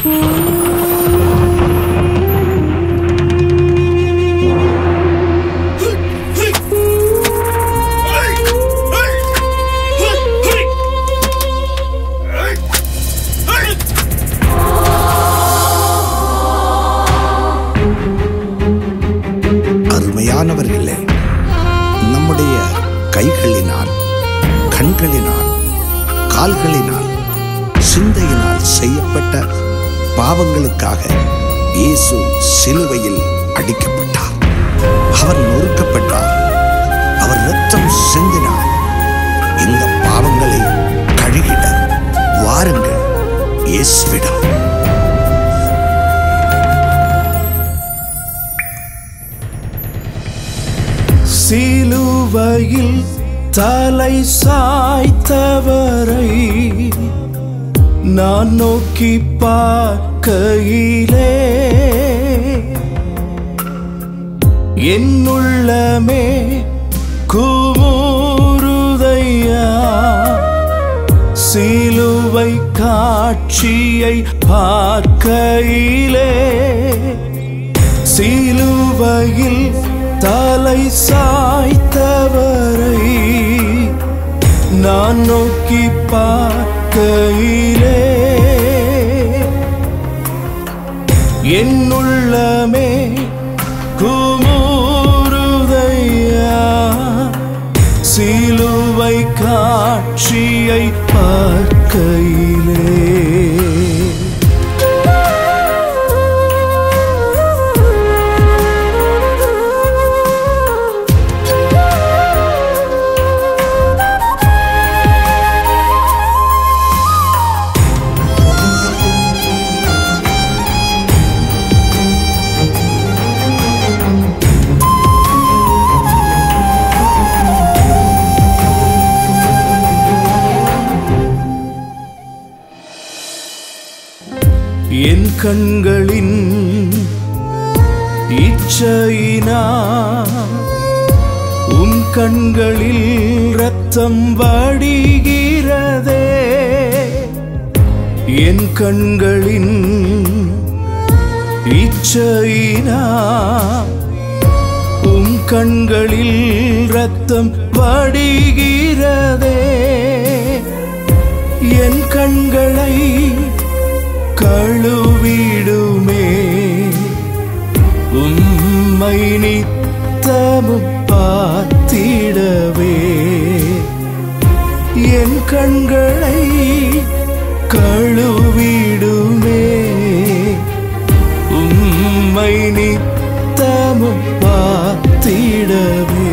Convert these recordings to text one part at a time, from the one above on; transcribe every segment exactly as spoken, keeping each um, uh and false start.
அருமையானவர்களே, நம்முடைய கைகளினால், கண்களினால், கால்களினால், சிந்தையினால் செய்யப்பட்ட பாவங்களுக்காக இயேசு சிலுவையில் அடிக்கப்பட்டார். அவர் நொறுக்கப்பட்டார். அவர் இரத்தம் சிந்தினார். இந்த பாவங்களை கழுகிட வாருங்கள் இயேசுவிடம். சிலுவையில் தலை சாய்த்தவரை நான் நோக்கி பார்க்கையிலே என் உள்ளமே குமுறுதையா. சிலுவை காட்சியை பார்க்கையிலே சிலுவையில் தலை சாய்த்தவரை நான் நோக்கி பார்க்கையிலே என் உள்ளமே குமுறுதையா. சிலுவை காட்சியை பார்க்கையிலே என் கண்களின் இச்சையினா உன் கண்களில் இரத்தம் வடிகிறதே. என் கண்களின் இச்சையினா உன் கண்களில் இரத்தம் வடிகிறதே. என் கண்களை கழுவிடுமே உம்மை நித்தமும் பார்த்திடவே. என் கண்களை கழுவிடுமே உம்மை நித்தமும் பார்த்திடவே.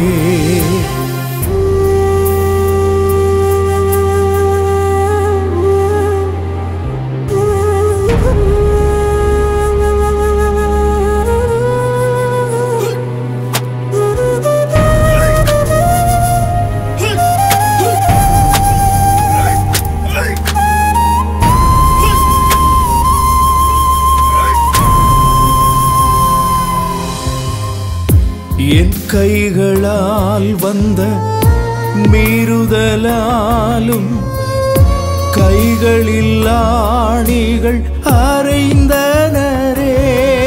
என் கைகளால் வந்த மீறுதலாலும் கைகளில் ஆணிகள் அறைந்தனரே.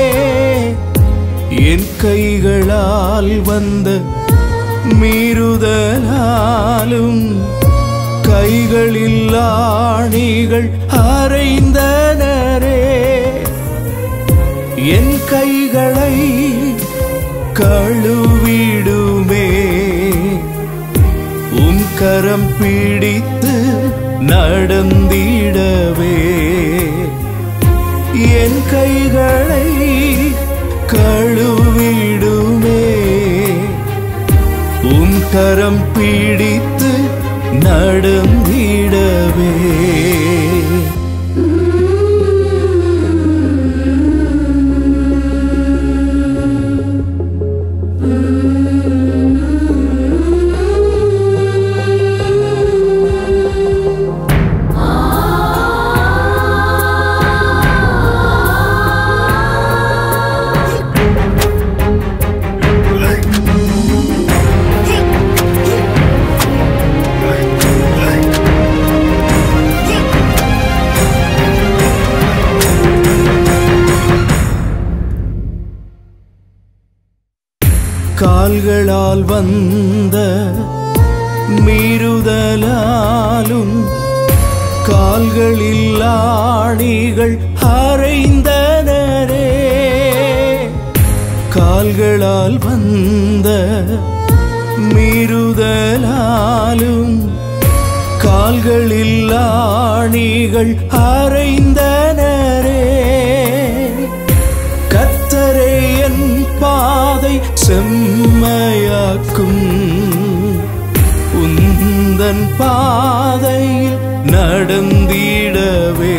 என் கைகளால் வந்த மீறுதலாலும் கைகளில் ஆணிகள் அறைந்தனரே. என் கைகளை கழுவிடுமே உன் கரம் பிடித்து நடந்திடவே. என் கைகளை கழுவிடுமே உன் கரம் பிடித்து நடந்திடவே. கைகளால் வந்த மீறுதலாலும் கால்களில் ஆணிகள் அறைந்தனரே. கால்களால் வந்த மீறுதலாலும் கால்களில் ஆணிகள் அறைந்தனரே. கர்த்தரே என் பாதை செம்மையாக்கும், உந்தன் பாதையில் நடந்திடவே.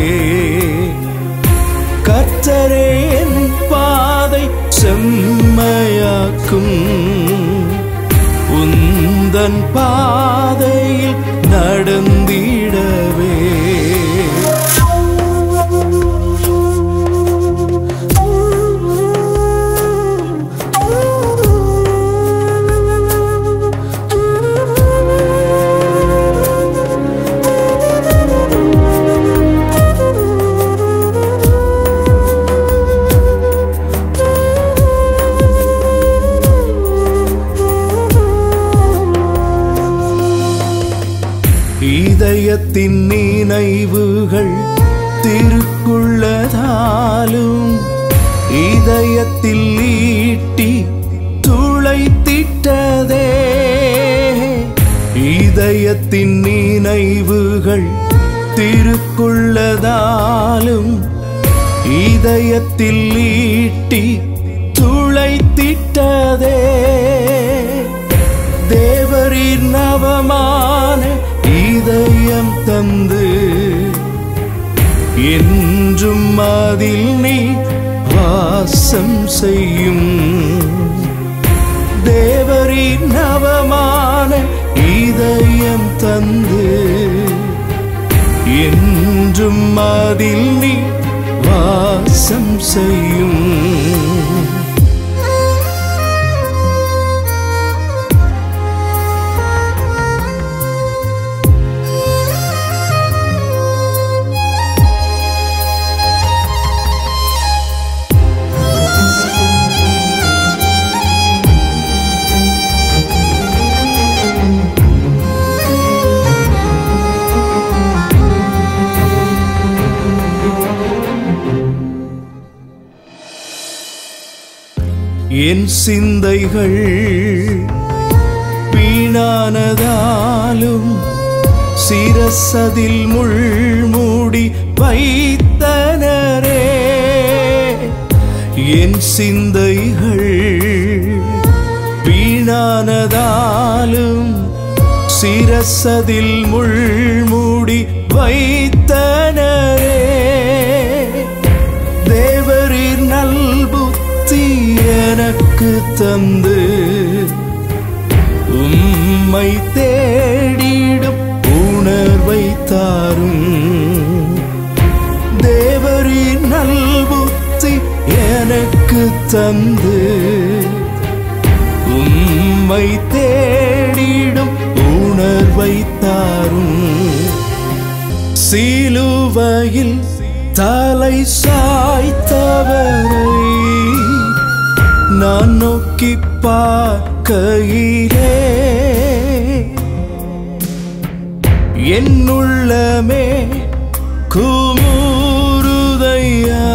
கர்த்தரே என் பாதை செம்மையாக்கும், உந்தன் பாதையில் நடந்திடவே. இதயத்தின் நினைவுகள் திருக்குள்ளதாலும் இதயத்தில் ஈட்டி துளைத்திட்டதே. இதயத்தின் நினைவுகள் திருக்குள்ளதாலும் இதயத்தில் ஈட்டி துளைத்திட்டதே. தேவரீர் நவமான இதயம் தந்து என்றும் அதில் நீ வாசம் செய்யும். தேவரீர் நவமான இதயம் தந்து என்றும் அதில் நீ வாசம் செய்யும். என் சிந்தைகள் வீணானதாலும் சிரசதில் முள்மூடி வைத்தனரே. என் சிந்தைகள் வீணானதாலும் சிரசதில் முள்மூடி வைத்தனரே. தேவரீர் நல்புத்தி எனக்கு தந்து உம்மை தேடிடும் உணர்வை தாரும். தேவரீர் நல்புத்தி எனக்கு தந்து உம்மை தேடிடும் உணர்வை தாரும். சிலுவையில் தலை சாய்த்தவரை நான் நோக்கி பார்க்கையிலே என் உள்ளமே குமுறுதையா.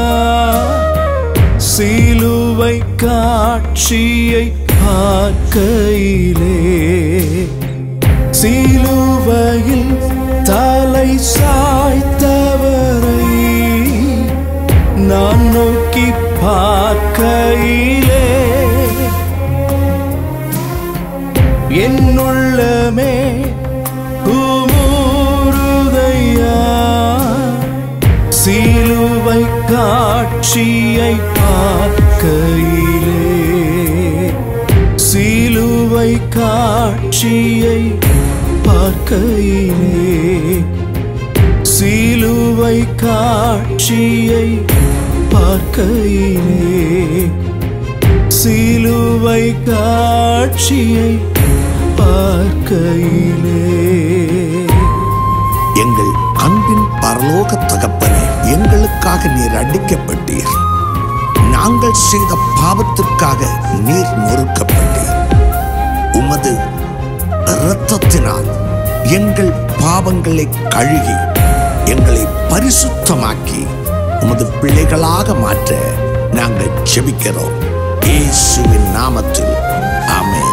சிலுவை காட்சியை பார்க்கையிலே சிலுவையில் தலை சாய்த்தவரை நான் நோக்கி பார்க்கையிலே என் உள்ளமே குமுறுதையா. சிலுவை காட்சியை பார்க்கையிலே சிலுவை காட்சியை பார்க்கையிலே சிலுவை காட்சியை பார்க்கையிலே சிலுவை காட்சியை பார்க்கையிலே. எங்கள் அன்பின் பரலோக தகப்பனே, எங்களுக்காக நீர் அடிக்கப்பட்டீர். நாங்கள் செய்த பாவத்திற்காக நீர் நொறுக்கப்பட்டீர். இரத்தத்தினால் எங்கள் பாவங்களை கழுகி எங்களை பரிசுத்தமாக்கி உமது பிள்ளைகளாக மாற்ற நாங்கள் ஜெபிக்கிறோம். இயேசுவின் நாமத்தில் ஆமென்.